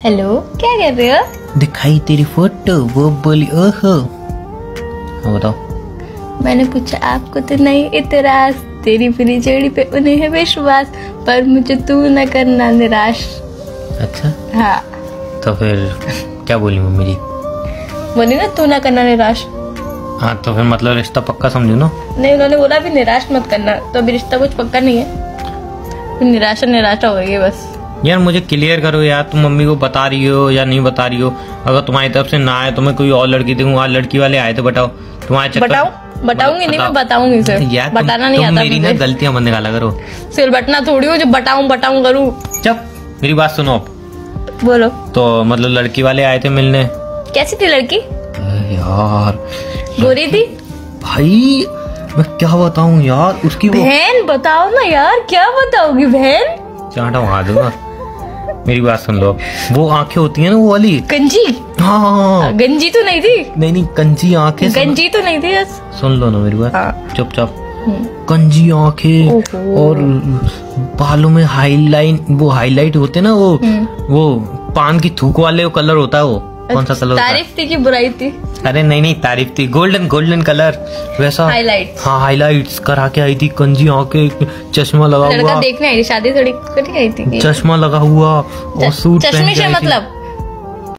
Hello, क्या कर रहे हो? दिखाई तेरी फोटो, वो बोली ओहो। हाँ बताओ। मैंने पूछा आपको तो नहीं इतराज, तेरी पूरी जोड़ी पे उन्हें है विश्वास, पर मुझे तू न करना निराश। अच्छा हाँ तो फिर क्या बोली मम्मी जी? बोली ना तू न करना निराश। हाँ तो फिर मतलब रिश्ता पक्का समझो ना। नहीं, उन्होंने बोला भी निराश मत करना, तो अभी रिश्ता कुछ पक्का नहीं है, फिर निराशा हो गई बस। यार मुझे क्लियर करो यार, तुम मम्मी को बता रही हो या नहीं बता रही हो? अगर तुम्हारी तरफ से ना आए तो मैं कोई और लड़की देखूँ। आज लड़की वाले आए थे, बताओ तुम्हारे चक्कर। बताऊंगी नहीं, मैं बताऊंगी सर। बताना नहीं आता मेरी ना गलतियां मत निकाला करो। सिर बटना थोड़ी हो जो बताऊं करूँ। चुप, मेरी बात सुनो। बोलो। तो मतलब लड़की वाले आए थे मिलने। कैसी थी लड़की? यार गोरी थी भाई, मैं क्या बताऊं यार उसकी वो बहन। बताओ ना यार, क्या बताओगी बहन? चांटा वहा दूंगा। मेरी बात सुन लो, वो आंखें होती है ना वो वाली गंजी। हाँ गंजी तो नहीं थी। नहीं कंजी आंखें। गंजी तो नहीं थी बस। सुन लो ना मेरी बात। हाँ। चुपचाप। कंजी आंखें और बालों में हाईलाइट होते ना वो पान की थूक वाले वो कलर होता है। वो कौन सा कलर? तारीफ थी कि बुराई थी? अरे नहीं तारीफ थी। गोल्डन कलर वैसा। हाईलाइट। हाँ हाईलाइट्स करा के आई थी, कंजी आंखें, चश्मा लगा हुआ। लड़का देखने आई थी, शादी थोड़ी करके आई थी। चश्मा लगा हुआ और सूट चश्मे से मतलब